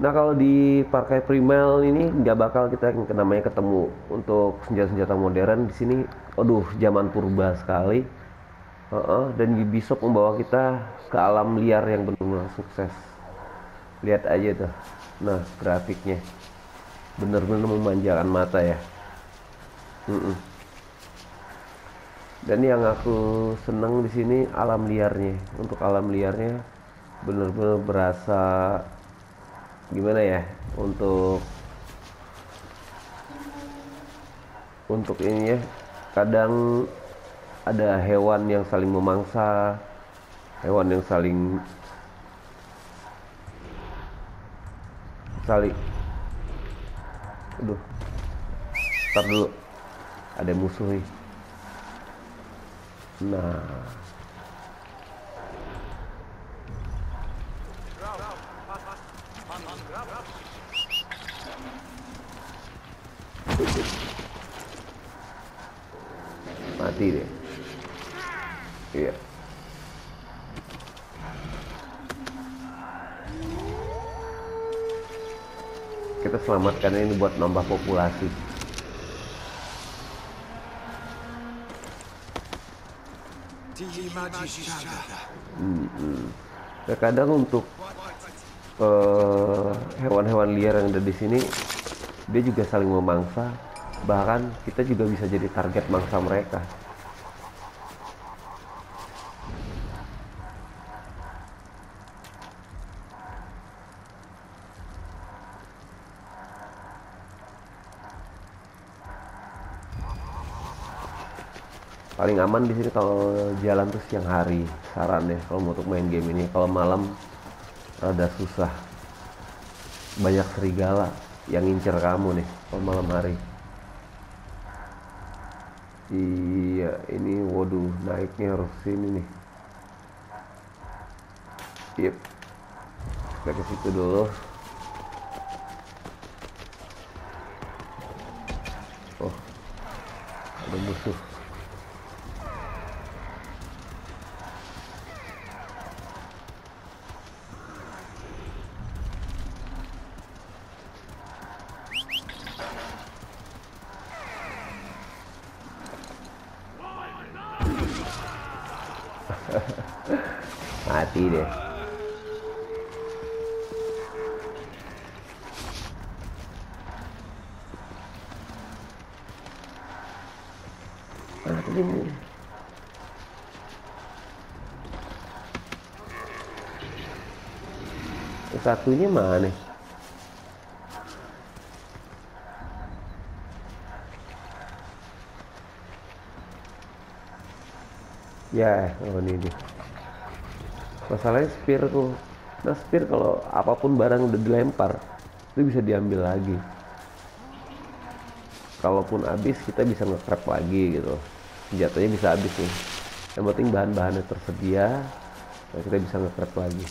Nah kalau di Parkai Primal ini nggak bakal kita namanya ketemu untuk senjata-senjata modern di sini. Aduh, zaman purba sekali. Heeh, dan Ubisoft membawa kita ke alam liar yang benar-benar sukses. Lihat aja tuh. Nah, grafiknya benar-benar memanjakan mata ya. Mm-mm. Dan yang aku seneng di sini alam liarnya. Untuk alam liarnya benar-benar berasa gimana ya? Untuk ini ya, kadang ada hewan yang saling memangsa, hewan yang saling saling aduh, ntar dulu, ada musuh nih. Nah, mati deh. Iya, kita selamatkan ini buat nambah populasi. Terkadang untuk eh, hewan-hewan liar yang ada di sini, dia juga saling memangsa. Bahkan kita juga bisa jadi target mangsa mereka. Paling aman di sini kalau jalan tuh siang hari. Saran deh kalau mau untuk main game ini. Kalau malam rada susah. Banyak serigala yang ngincer kamu nih kalau malam hari. Iya, ini waduh naiknya harus sini nih. Yep, kita ke situ dulu. Oh, ada musuh. Mati deh. Mati deh. Satunya mana? Ya, oh ini dia. Masalahnya spear tuh. Nah, spear kalau apapun barang udah dilempar, itu bisa diambil lagi. Kalaupun habis, kita bisa nge-scrap lagi gitu. Senjatanya bisa habis nih. Yang penting bahan-bahannya tersedia, nah kita bisa nge-scrap lagi.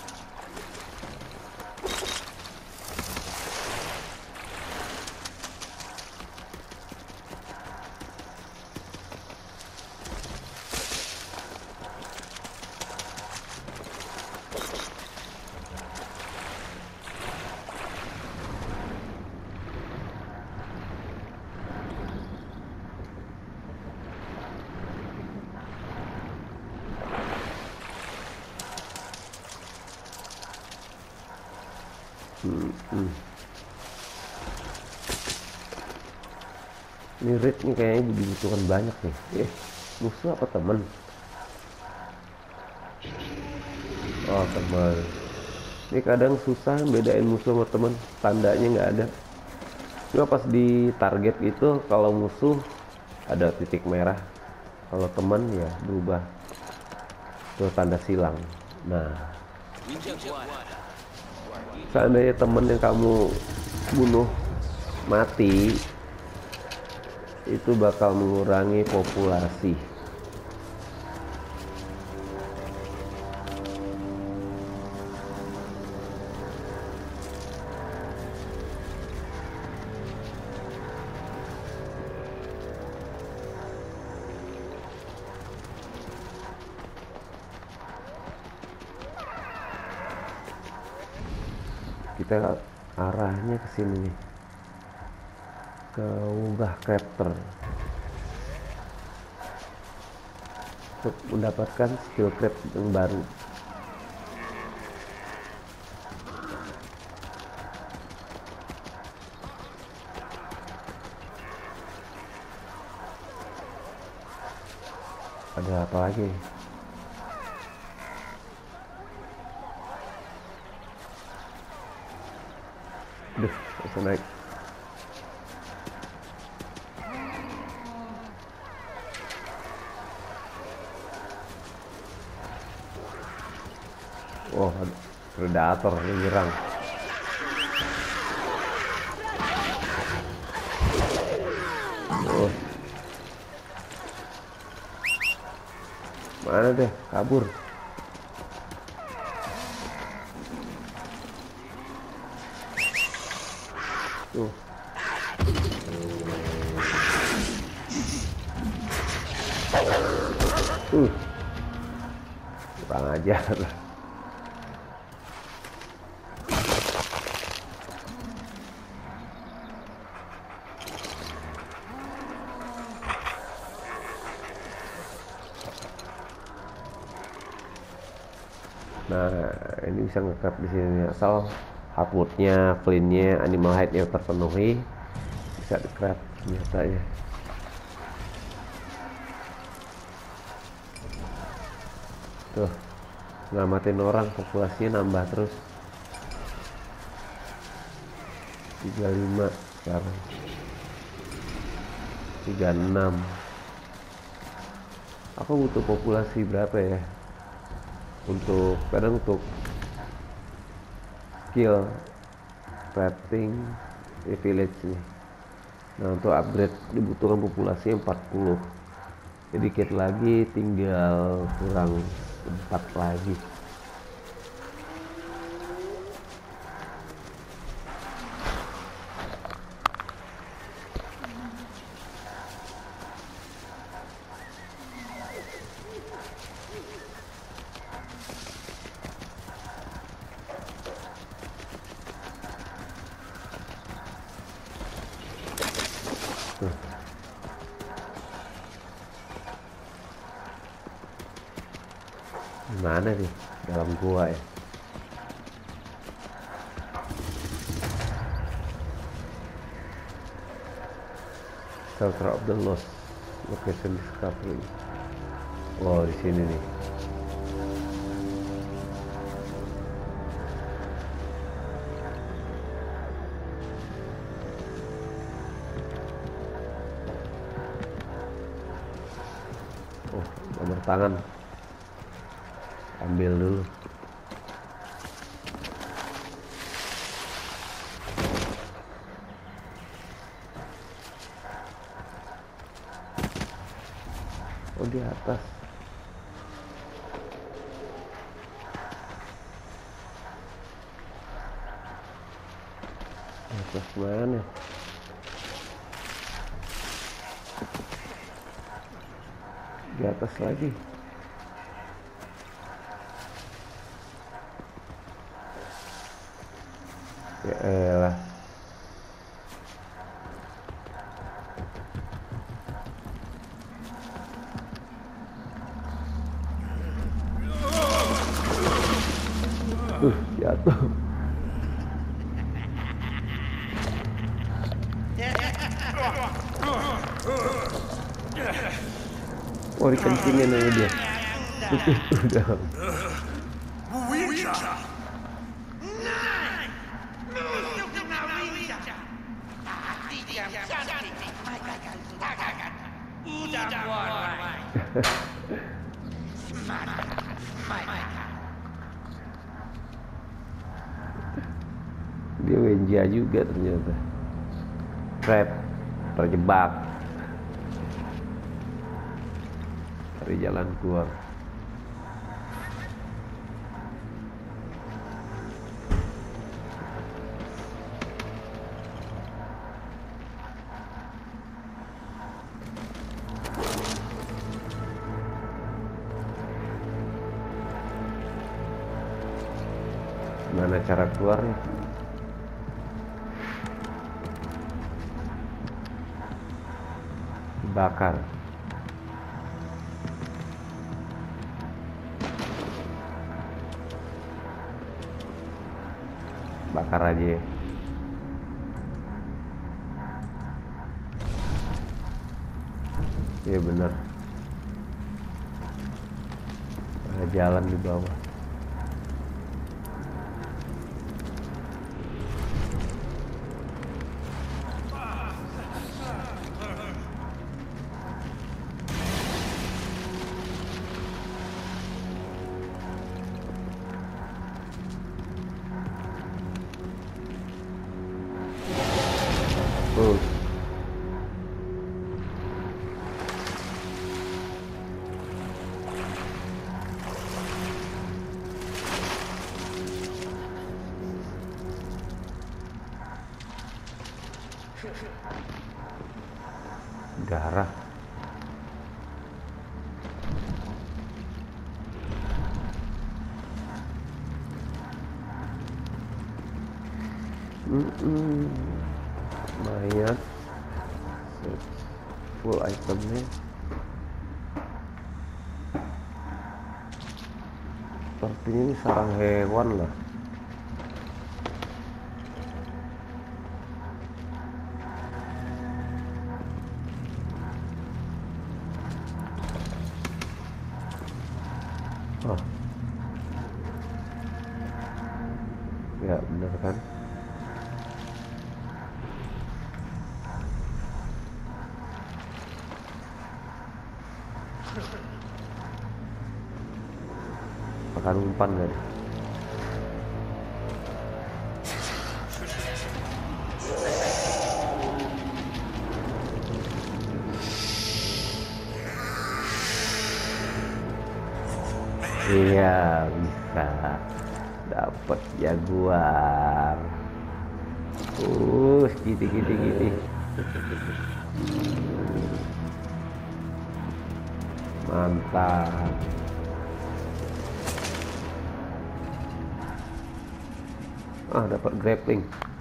Ini red nih kayaknya dibutuhkan banyak nih. Musuh apa temen? Oh, temen. Ini kadang susah bedain musuh sama temen. Tandanya nggak ada. Cuma pas di target itu kalau musuh ada titik merah. Kalau temen ya berubah ke tanda silang. Nah, seandainya temen yang kamu bunuh mati, itu bakal mengurangi populasi. kita arahnya ke sini nih, ke Wugah Crater untuk mendapatkan skill crab yang baru. Ada apa lagi? Duh, bisa naik. Oh, predator yang nyerang. Oh. Mana deh, kabur. Tuh. Kurang ajar. Nah, ini bisa nge-craft di sini asal hardwoodnya, flintnya, animal hide-nya terpenuhi, bisa di-craft senjatanya. Tuh, ngamatin orang, populasinya nambah terus. 35 sekarang, 36. Aku butuh populasi berapa ya? Untuk kadang untuk skill crafting di village nih. Nah, untuk upgrade dibutuhkan populasi 40. Jadi dikit lagi, tinggal kurang 4 lagi. Gimana nih dalam gua ya? Shelter of the Lost, location discovery. Oh, di sini nih. Oh, nomor tangan. Ambil dulu. Oh, di atas. Di atas mana? Di atas lagi. Ya elah. Jatuh. Oh, dikencingin aja dia. Udah. Dia Wenja juga ternyata. Trap, terjebak. Cari jalan keluar. Mana cara keluarnya? bakar. Bakar aja ya. Iya bener, ada jalan di bawah. Darah. Mayat. Full itemnya. Sepertinya ini sarang hewan lah. Oh. Ya bener kan. Makan umpan kan. Iya bisa dapat jaguar. Giti. Mantap. Dapat grappling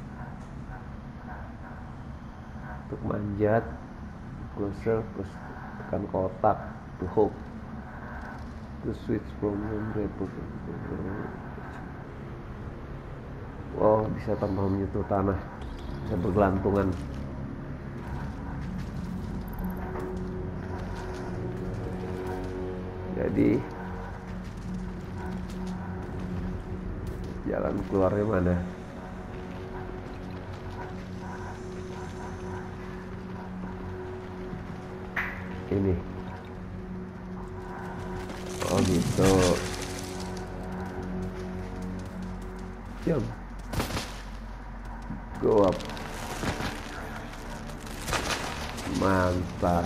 untuk manjat, closer, terus tekan kotak, to hook, to switch from one grapple. Wow, bisa tanpa menyentuh tanah, bisa bergelantungan. Jadi jalan keluarnya mana? Ini. Oh gitu. Jump. Go up. Mantap.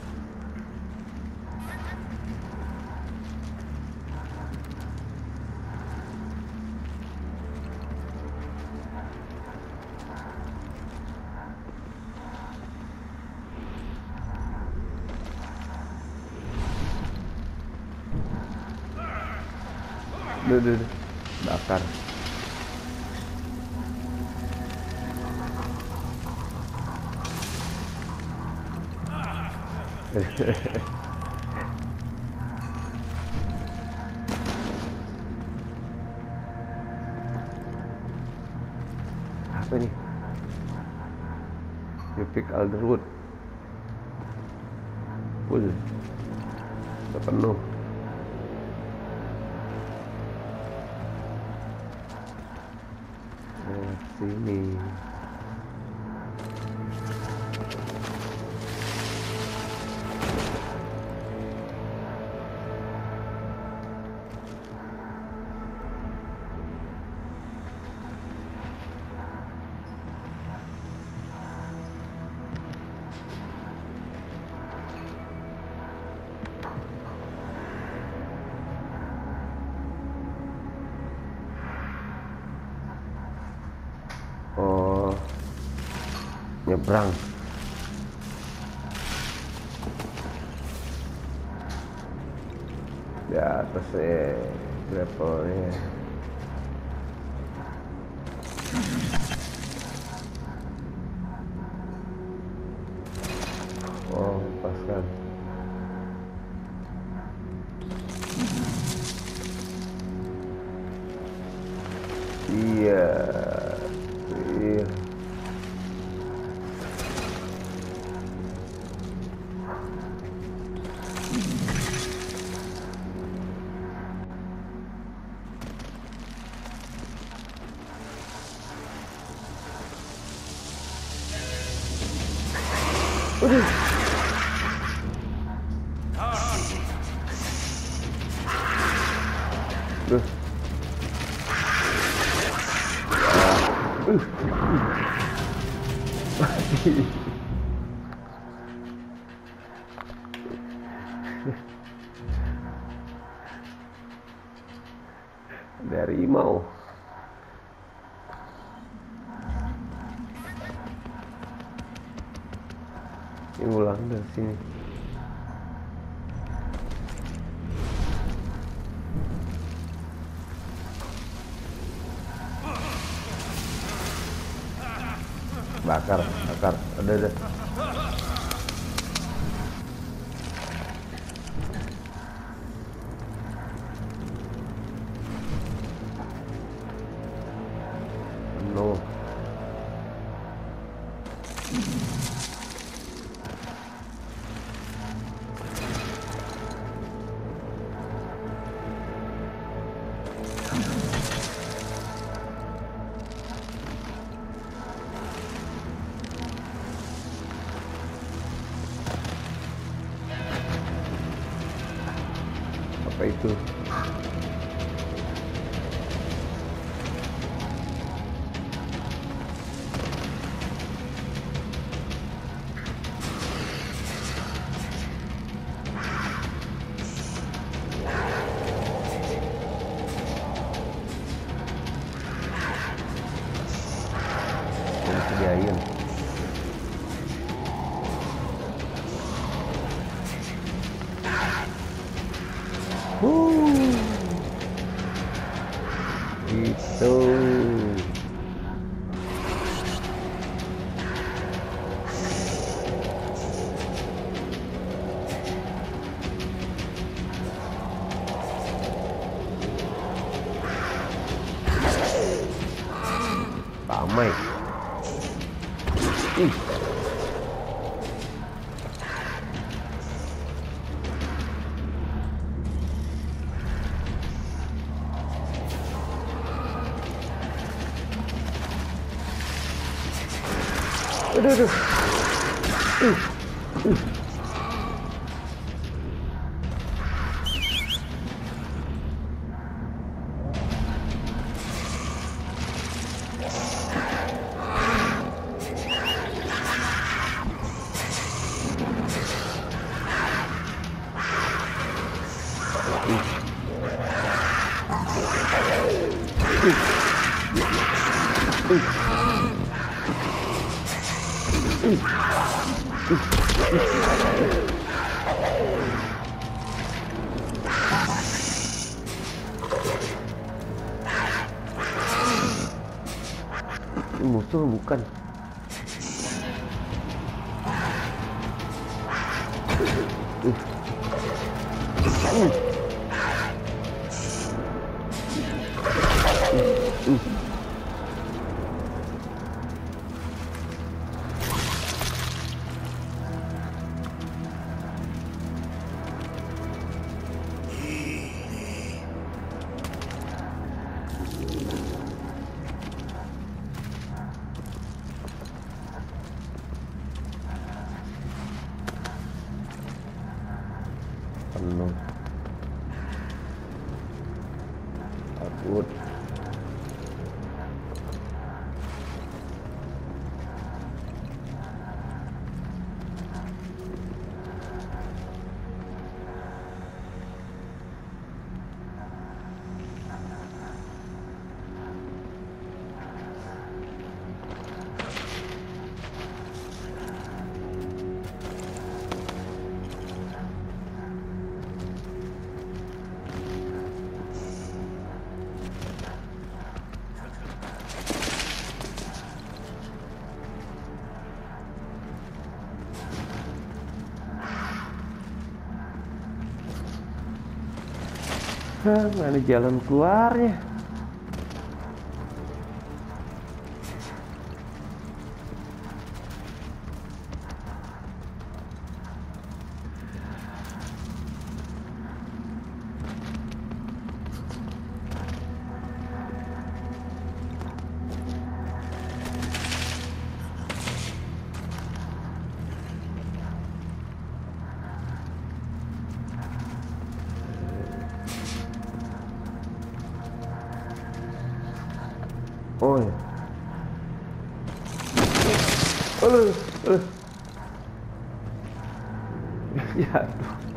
Duh. Bakar. Apa nih? Epic Alderwood. Full. Udah penuh. Sini. Oh, nyebrang. Di atas grapple-nya. Oh, pas Aduh. Duh. Dari mau ini ulang dari sini. Bakar ada no. Apa itu? Yang sediain. Itu ramai. Aduh. Ini musuh bukan? Penuh. Takut. Mana jalan keluarnya? Aduh, aduh. Jatuh.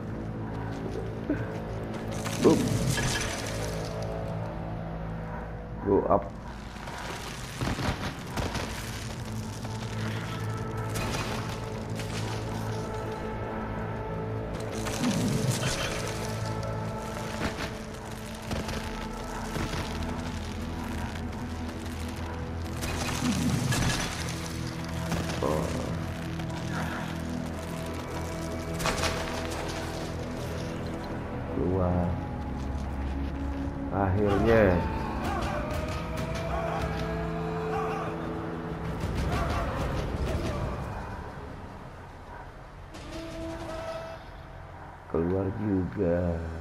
Boom. Go up. Keluar. Akhirnya keluar juga.